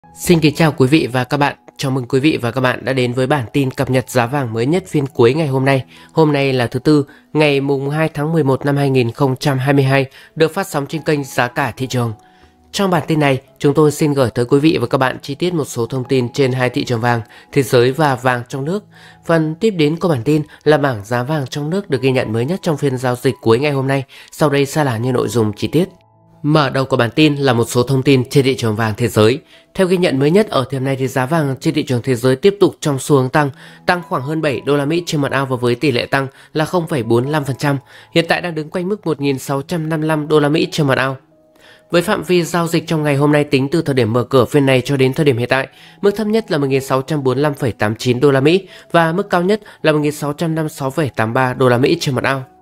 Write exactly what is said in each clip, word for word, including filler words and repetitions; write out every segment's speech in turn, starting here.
Xin kính chào quý vị và các bạn. Chào mừng quý vị và các bạn đã đến với bản tin cập nhật giá vàng mới nhất phiên cuối ngày hôm nay. Hôm nay là thứ Tư, ngày mùng hai tháng mười một năm hai nghìn không trăm hai mươi hai, được phát sóng trên kênh Giá cả thị trường. Trong bản tin này, chúng tôi xin gửi tới quý vị và các bạn chi tiết một số thông tin trên hai thị trường vàng, thế giới và vàng trong nước. Phần tiếp đến của bản tin là bảng giá vàng trong nước được ghi nhận mới nhất trong phiên giao dịch cuối ngày hôm nay. Sau đây sẽ là những nội dung chi tiết. Mở đầu của bản tin là một số thông tin trên thị trường vàng thế giới. Theo ghi nhận mới nhất ở thời điểm này thì giá vàng trên thị trường thế giới tiếp tục trong xu hướng tăng, tăng khoảng hơn bảy đô la Mỹ trên một ounce và với tỷ lệ tăng là không phẩy bốn mươi lăm phần trăm, hiện tại đang đứng quanh mức một nghìn sáu trăm năm mươi lăm đô la Mỹ trên một ounce. Với phạm vi giao dịch trong ngày hôm nay tính từ thời điểm mở cửa phiên này cho đến thời điểm hiện tại, mức thấp nhất là một nghìn sáu trăm bốn mươi lăm phẩy tám mươi chín đô la Mỹ và mức cao nhất là một nghìn sáu trăm năm mươi sáu phẩy tám mươi ba đô la Mỹ trên một ounce.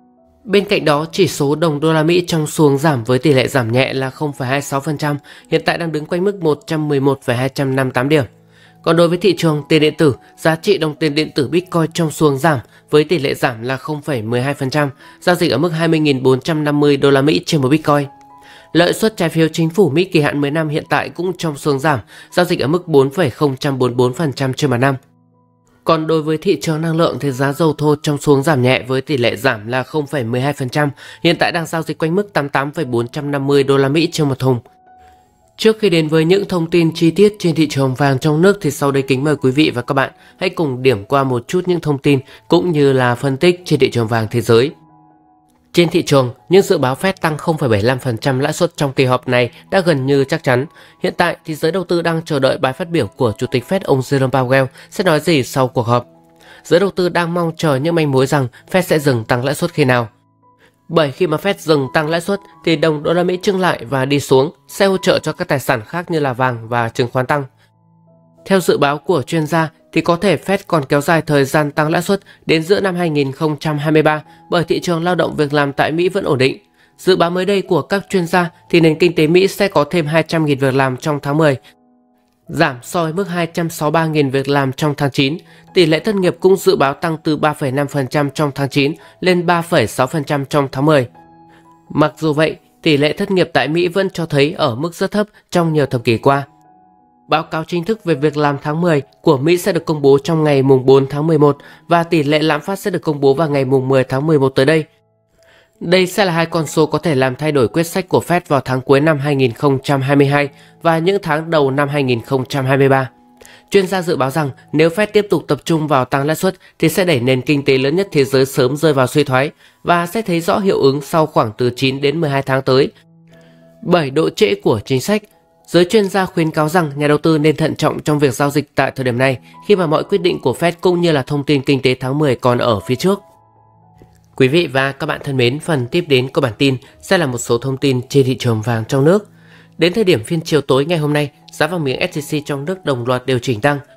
Bên cạnh đó, chỉ số đồng đô la Mỹ trong xu hướng giảm với tỷ lệ giảm nhẹ là không phẩy hai mươi sáu phần trăm, hiện tại đang đứng quanh mức một trăm mười một phẩy hai trăm năm mươi tám điểm. Còn đối với thị trường tiền điện tử, giá trị đồng tiền điện tử Bitcoin trong xu hướng giảm với tỷ lệ giảm là không phẩy mười hai phần trăm, giao dịch ở mức hai mươi nghìn bốn trăm năm mươi đô la Mỹ trên một Bitcoin. Lợi suất trái phiếu chính phủ Mỹ kỳ hạn mười năm hiện tại cũng trong xu hướng giảm, giao dịch ở mức bốn phẩy không bốn mươi tư phần trăm trên một năm. Còn đối với thị trường năng lượng thì giá dầu thô trong xu hướng giảm nhẹ với tỷ lệ giảm là không phẩy mười hai phần trăm, hiện tại đang giao dịch quanh mức tám mươi tám phẩy bốn trăm năm mươi đô la Mỹ trên một thùng. Trước khi đến với những thông tin chi tiết trên thị trường vàng trong nước thì sau đây kính mời quý vị và các bạn hãy cùng điểm qua một chút những thông tin cũng như là phân tích trên thị trường vàng thế giới. Trên thị trường, những dự báo Fed tăng không phẩy bảy mươi lăm phần trăm lãi suất trong kỳ họp này đã gần như chắc chắn. Hiện tại thì giới đầu tư đang chờ đợi bài phát biểu của Chủ tịch Fed ông Jerome Powell sẽ nói gì sau cuộc họp. Giới đầu tư đang mong chờ những manh mối rằng Fed sẽ dừng tăng lãi suất khi nào. Bởi khi mà Fed dừng tăng lãi suất thì đồng đô la Mỹ chững lại và đi xuống sẽ hỗ trợ cho các tài sản khác như là vàng và chứng khoán tăng. Theo dự báo của chuyên gia thì có thể Fed còn kéo dài thời gian tăng lãi suất đến giữa năm hai nghìn không trăm hai mươi ba bởi thị trường lao động việc làm tại Mỹ vẫn ổn định. Dự báo mới đây của các chuyên gia thì nền kinh tế Mỹ sẽ có thêm hai trăm nghìn việc làm trong tháng mười, giảm so với mức hai trăm sáu mươi ba nghìn việc làm trong tháng chín. Tỷ lệ thất nghiệp cũng dự báo tăng từ ba phẩy năm phần trăm trong tháng chín lên ba phẩy sáu phần trăm trong tháng mười. Mặc dù vậy, tỷ lệ thất nghiệp tại Mỹ vẫn cho thấy ở mức rất thấp trong nhiều thập kỷ qua. Báo cáo chính thức về việc làm tháng mười của Mỹ sẽ được công bố trong ngày mùng bốn tháng mười một và tỷ lệ lạm phát sẽ được công bố vào ngày mùng mười tháng mười một tới đây. Đây sẽ là hai con số có thể làm thay đổi quyết sách của Fed vào tháng cuối năm hai nghìn không trăm hai mươi hai và những tháng đầu năm hai nghìn không trăm hai mươi ba. Chuyên gia dự báo rằng nếu Fed tiếp tục tập trung vào tăng lãi suất thì sẽ đẩy nền kinh tế lớn nhất thế giới sớm rơi vào suy thoái và sẽ thấy rõ hiệu ứng sau khoảng từ chín đến mười hai tháng tới. Bởi độ trễ của chính sách, giới chuyên gia khuyến cáo rằng nhà đầu tư nên thận trọng trong việc giao dịch tại thời điểm này khi mà mọi quyết định của Fed cũng như là thông tin kinh tế tháng mười còn ở phía trước. Quý vị và các bạn thân mến, phần tiếp đến của bản tin sẽ là một số thông tin trên thị trường vàng trong nước. Đến thời điểm phiên chiều tối ngày hôm nay, giá vàng miếng ét gi xê trong nước đồng loạt điều chỉnh tăng.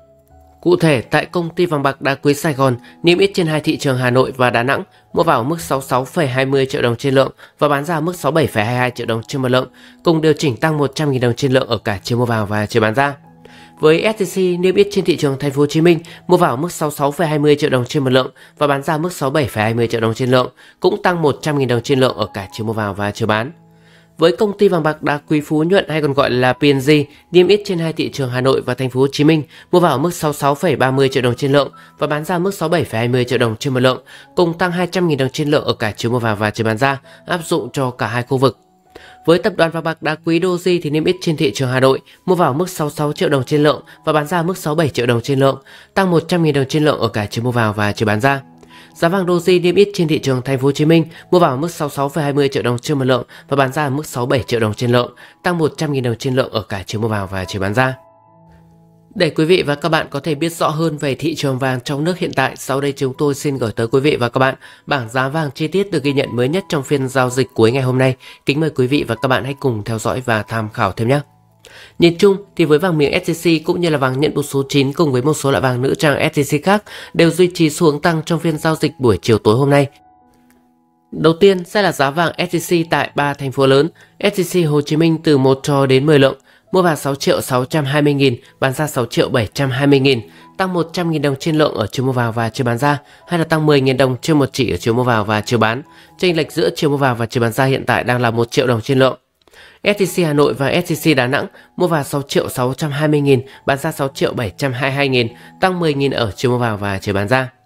Cụ thể, tại công ty vàng bạc đá quý Sài Gòn, niêm yết trên hai thị trường Hà Nội và Đà Nẵng, mua vào ở mức sáu mươi sáu phẩy hai mươi triệu đồng trên lượng và bán ra ở mức sáu mươi bảy phẩy hai mươi hai triệu đồng trên một lượng, cùng điều chỉnh tăng một trăm nghìn đồng trên lượng ở cả chiều mua vào và chiều bán ra. Với ét gi xê niêm yết trên thị trường Thành phố Hồ Chí Minh, mua vào ở mức sáu mươi sáu phẩy hai mươi triệu đồng trên một lượng và bán ra mức sáu mươi bảy phẩy hai mươi triệu đồng trên lượng, cũng tăng một trăm nghìn đồng trên lượng ở cả chiều mua vào và chiều bán. Với công ty vàng bạc đá quý Phú Nhuận hay còn gọi là pê en giê, niêm yết trên hai thị trường Hà Nội và Thành phố Hồ Chí Minh, mua vào ở mức sáu mươi sáu phẩy ba mươi triệu đồng trên lượng và bán ra mức sáu mươi bảy phẩy hai mươi triệu đồng trên một lượng, cùng tăng hai trăm nghìn đồng trên lượng ở cả chiều mua vào và chiều bán ra, áp dụng cho cả hai khu vực. Với tập đoàn vàng bạc đá quý Doji thì niêm yết trên thị trường Hà Nội, mua vào mức sáu mươi sáu triệu đồng trên lượng và bán ra mức sáu mươi bảy triệu đồng trên lượng, tăng một trăm nghìn đồng trên lượng ở cả chiều mua vào và chiều bán ra. Giá vàng Doji niêm yết trên thị trường Thành phố Hồ Chí Minh, mua vào mức sáu mươi sáu phẩy hai mươi triệu đồng trên một lượng và bán ra mức sáu mươi bảy triệu đồng trên lượng, tăng một trăm nghìn đồng trên lượng ở cả chiều mua vào và chiều bán ra. Để quý vị và các bạn có thể biết rõ hơn về thị trường vàng trong nước hiện tại, sau đây chúng tôi xin gửi tới quý vị và các bạn bảng giá vàng chi tiết được ghi nhận mới nhất trong phiên giao dịch cuối ngày hôm nay. Kính mời quý vị và các bạn hãy cùng theo dõi và tham khảo thêm nhé. Nhìn chung thì với vàng miếng ét gi xê cũng như là vàng nhẫn số chín cùng với một số loại vàng nữ trang ét gi xê khác đều duy trì xu hướng tăng trong phiên giao dịch buổi chiều tối hôm nay. Đầu tiên sẽ là giá vàng ét gi xê tại ba thành phố lớn. ét gi xê Hồ Chí Minh từ một cho đến mười lượng, mua vào sáu triệu sáu trăm hai mươi nghìn, bán ra sáu triệu bảy trăm hai mươi nghìn, tăng một trăm nghìn đồng trên lượng ở chiều mua vào và chiều bán ra, hay là tăng mười nghìn đồng trên một chỉ ở chiều mua vào và chiều bán. Chênh lệch giữa chiều mua vào và chiều bán ra hiện tại đang là một triệu đồng trên lượng. ét tê xê Hà Nội và ét tê xê Đà Nẵng mua vào sáu triệu sáu trăm hai mươi nghìn, bán ra sáu triệu bảy trăm hai mươi hai nghìn, tăng mười nghìn ở chiều mua vào và chiều bán ra.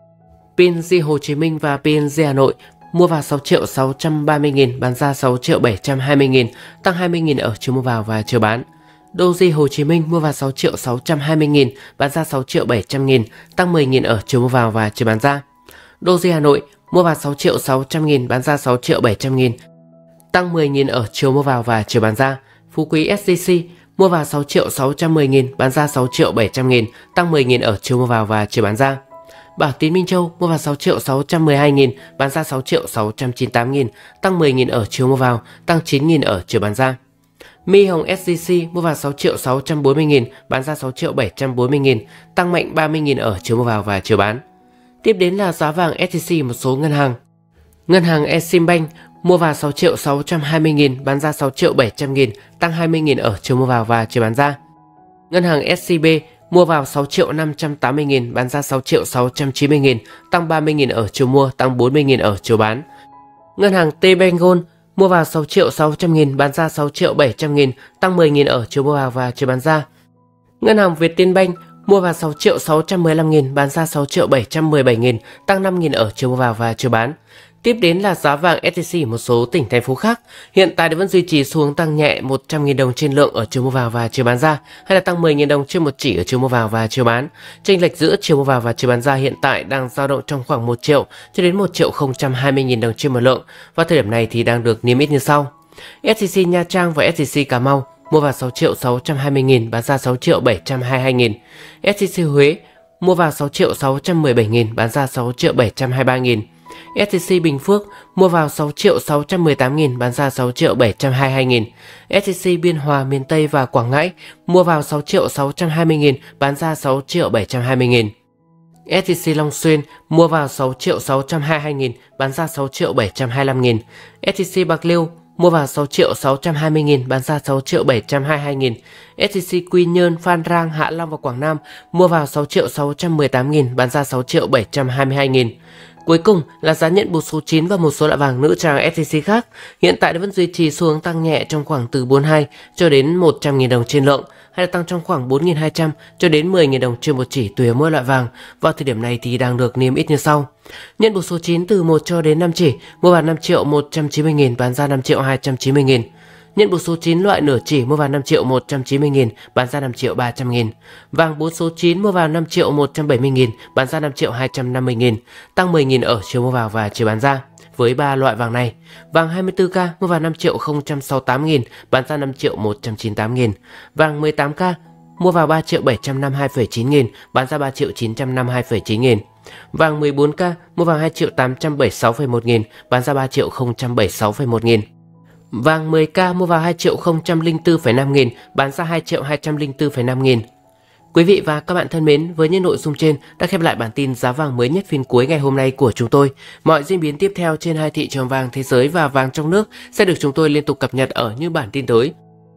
pê en giê Hồ Chí Minh và pê en giê Hà Nội mua vào sáu triệu sáu trăm ba mươi nghìn, bán ra sáu triệu bảy trăm hai mươi nghìn, tăng hai mươi nghìn ở chiều mua vào và chiều bán. Doji Hồ Chí Minh mua vào sáu triệu sáu trăm hai mươi nghìn, bán ra sáu triệu bảy trăm nghìn, tăng mười nghìn ở chiều mua vào và chiều bán ra. Doji Hà Nội mua vào sáu triệu sáu trăm nghìn, bán ra sáu triệu bảy trăm nghìn, tăng mười nghìn ở chiều mua vào và chiều bán ra. Phú Quý ét gi xê mua vào sáu triệu sáu trăm mười nghìn, bán ra sáu triệu bảy trăm nghìn, tăng mười nghìn ở chiều mua vào và chiều bán ra. Bảo Tín Minh Châu mua vào sáu triệu sáu trăm mười hai nghìn, bán ra sáu triệu sáu trăm chín mươi tám nghìn, tăng mười nghìn ở chiều mua vào, tăng chín nghìn ở chiều bán ra. Mi Hồng ét gi xê mua vào sáu triệu sáu trăm bốn mươi nghìn, bán ra sáu triệu bảy trăm bốn mươi nghìn, tăng mạnh ba mươi nghìn ở chiều mua vào và chiều bán. Tiếp đến là giá vàng ét tê xê một số ngân hàng. Ngân hàng Eximbank mua vào sáu triệu sáu trăm hai mươi nghìn, bán ra sáu triệu bảy trăm nghìn, tăng hai mươi nghìn ở chiều mua vào và chiều bán ra. Ngân hàng ét xê bê mua vào sáu triệu năm trăm tám mươi nghìn, bán ra sáu triệu sáu trăm chín mươi nghìn, tăng ba mươi nghìn ở chiều mua, tăng bốn mươi nghìn ở chiều bán. Ngân hàng T-Bank Gold mua vào sáu triệu sáu trăm nghìn, bán ra sáu triệu bảy trăm nghìn, tăng mười nghìn ở chiều mua vào và chiều bán ra. Ngân hàng Vietinbank mua vào sáu triệu sáu trăm mười lăm nghìn, bán ra sáu triệu bảy trăm mười bảy nghìn, tăng năm nghìn ở chiều mua vào và chiều bán. Tiếp đến là giá vàng ét tê xê ở một số tỉnh thành phố khác. Hiện tại vẫn duy trì xu hướng tăng nhẹ một trăm nghìn đồng trên lượng ở chiều mua vào và chiều bán ra, hay là tăng mười nghìn đồng trên một chỉ ở chiều mua vào và chiều bán. Chênh lệch giữa chiều mua vào và chiều bán ra hiện tại đang dao động trong khoảng một triệu cho đến một triệu không trăm hai mươi nghìn đồng trên một lượng. Và thời điểm này thì đang được niêm yết như sau. ét tê xê Nha Trang và ét tê xê Cà Mau mua vào sáu triệu sáu trăm hai mươi nghìn, bán ra sáu triệu bảy trăm hai mươi hai nghìn. ét tê xê Huế mua vào sáu triệu sáu trăm mười bảy nghìn, bán ra sáu triệu bảy trăm hai mươi ba nghìn. ét tê xê Bình Phước mua vào sáu triệu sáu trăm mười tám nghìn, bán ra sáu triệu bảy trăm hai mươi hai nghìn. ét tê xê Biên Hòa, miền Tây và Quảng Ngãi mua vào sáu triệu sáu trăm hai mươi nghìn, bán ra sáu triệu bảy trăm hai mươi nghìn. ét tê xê Long Xuyên mua vào sáu triệu sáu trăm hai mươi hai nghìn, bán ra sáu triệu bảy trăm hai mươi lăm nghìn. ét tê xê Bạc Liêu mua vào sáu triệu sáu trăm hai mươi nghìn, bán ra sáu triệu bảy trăm hai mươi hai nghìn. ét tê xê Quy Nhơn, Phan Rang, Hạ Long và Quảng Nam mua vào sáu triệu sáu trăm mười tám nghìn, bán ra sáu triệu bảy trăm hai mươi hai nghìn. Cuối cùng là giá nhận bột số chín và một số loại vàng nữ trang ét tê xê khác. Hiện tại vẫn duy trì xu hướng tăng nhẹ trong khoảng từ bốn mươi hai cho đến một trăm nghìn đồng trên lượng, hay là tăng trong khoảng bốn nghìn hai trăm cho đến mười nghìn đồng trên một chỉ tùy mỗi loại vàng. Vào thời điểm này thì đang được niêm yết như sau. Nhận bột số chín từ một cho đến năm chỉ, mua vào năm triệu một trăm chín mươi nghìn, bán ra năm triệu hai trăm chín mươi nghìn. Nhận bột số chín loại nửa chỉ mua vào năm triệu một trăm chín mươi nghìn, bán ra năm triệu ba trăm nghìn. Vàng bốn số chín mua vào năm triệu một trăm bảy mươi nghìn, bán ra năm triệu hai trăm năm mươi nghìn, tăng mười nghìn ở chiều mua vào và chiều bán ra. Với ba loại vàng này, vàng hai mươi tư ca mua vào năm triệu không trăm sáu mươi tám nghìn, bán ra năm triệu một trăm chín mươi tám nghìn. Vàng mười tám ca mua vào ba triệu bảy trăm năm mươi hai phẩy chín nghìn, bán ra ba triệu chín trăm năm mươi hai phẩy chín nghìn. Vàng mười bốn ca mua vào hai triệu tám trăm bảy mươi sáu phẩy một nghìn, bán ra ba triệu không trăm bảy mươi sáu phẩy một nghìn. Vàng mười ca mua vào hai triệu không trăm lẻ bốn phẩy năm nghìn, bán ra hai triệu hai trăm lẻ bốn phẩy năm nghìn. Quý vị và các bạn thân mến, với những nội dung trên đã khép lại bản tin giá vàng mới nhất phiên cuối ngày hôm nay của chúng tôi. Mọi diễn biến tiếp theo trên hai thị trường vàng thế giới và vàng trong nước sẽ được chúng tôi liên tục cập nhật ở những bản tin tới.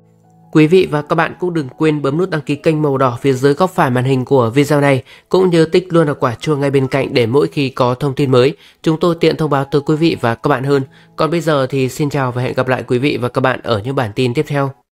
Quý vị và các bạn cũng đừng quên bấm nút đăng ký kênh màu đỏ phía dưới góc phải màn hình của video này, cũng nhớ tích luôn ở quả chuông ngay bên cạnh để mỗi khi có thông tin mới, chúng tôi tiện thông báo tới quý vị và các bạn hơn. Còn bây giờ thì xin chào và hẹn gặp lại quý vị và các bạn ở những bản tin tiếp theo.